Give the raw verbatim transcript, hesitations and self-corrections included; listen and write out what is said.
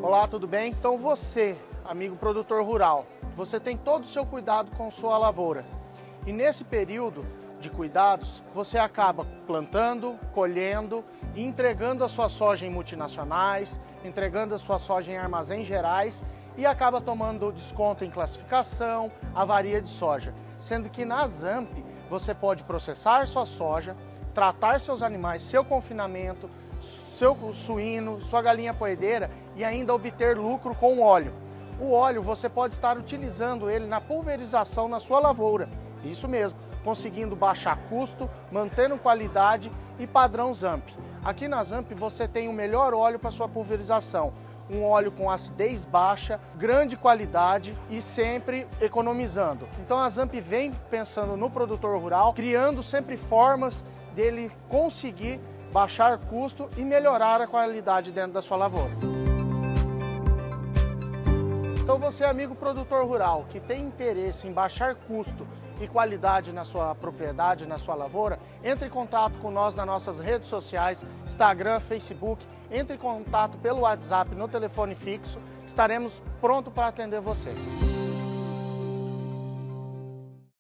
Olá, tudo bem? Então você, amigo produtor rural, você tem todo o seu cuidado com sua lavoura. E nesse período de cuidados, você acaba plantando, colhendo e entregando a sua soja em multinacionais, entregando a sua soja em armazéns gerais e acaba tomando desconto em classificação, avaria de soja. Sendo que na Zamp você pode processar sua soja, tratar seus animais, seu confinamento, seu suíno, sua galinha poedeira e ainda obter lucro com o óleo. O óleo você pode estar utilizando ele na pulverização na sua lavoura, isso mesmo, conseguindo baixar custo, mantendo qualidade e padrão Zamp. Aqui na Zamp você tem o melhor óleo para sua pulverização, um óleo com acidez baixa, grande qualidade e sempre economizando. Então a Zamp vem pensando no produtor rural, criando sempre formas dele conseguir baixar custo e melhorar a qualidade dentro da sua lavoura. Então você, amigo produtor rural, que tem interesse em baixar custo e qualidade na sua propriedade, na sua lavoura, entre em contato com nós nas nossas redes sociais, Instagram, Facebook, entre em contato pelo WhatsApp no telefone fixo, estaremos prontos para atender você.